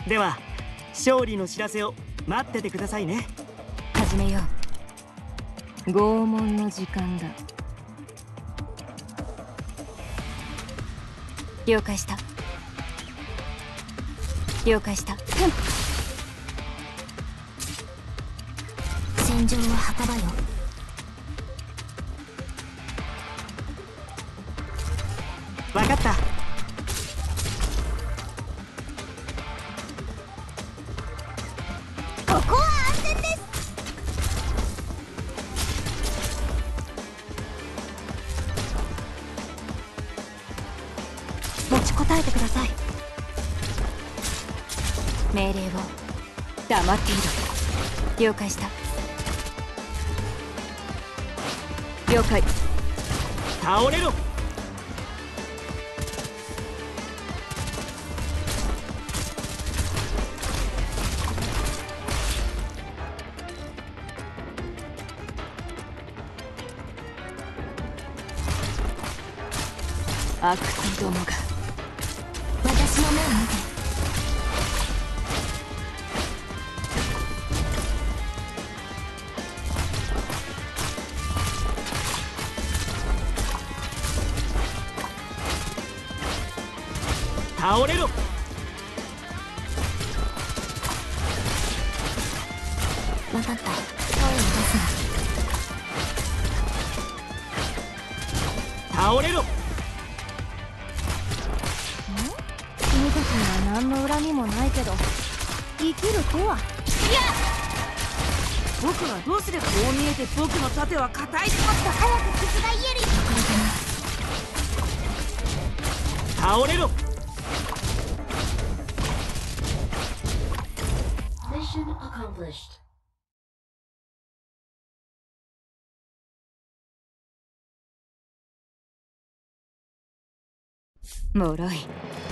では勝利の知らせを待っててくださいね。 始めよう。拷問の時間だ。了解した。了解した。 戦場は墓場よ。 分かった。 ここは安全です。持ちこたえてください。 命令を。黙っていろ。了解した。了解。 倒れろ。 悪党どもが。 私の目を見て。 倒れろ。 分かった。声を出すな。倒れろ。 君たちには何の恨みもないけど、生きるとは。いや、 僕はどうすればこう見えて僕の盾は硬い。もっと早く傷が癒えるよ。 倒れろ。 Mission accomplished. 脆い。